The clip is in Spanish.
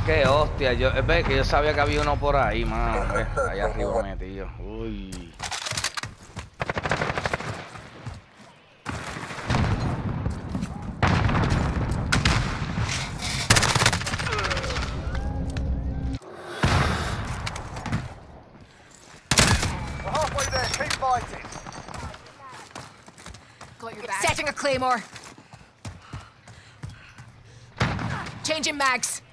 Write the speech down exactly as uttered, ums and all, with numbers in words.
Qué hostia, yo, ve que yo sabía que había uno por ahí, mano, ve, ahí arriba metido. Uy. We're halfway there. Keep fighting. Got your back. Setting a claymore. Changing mags.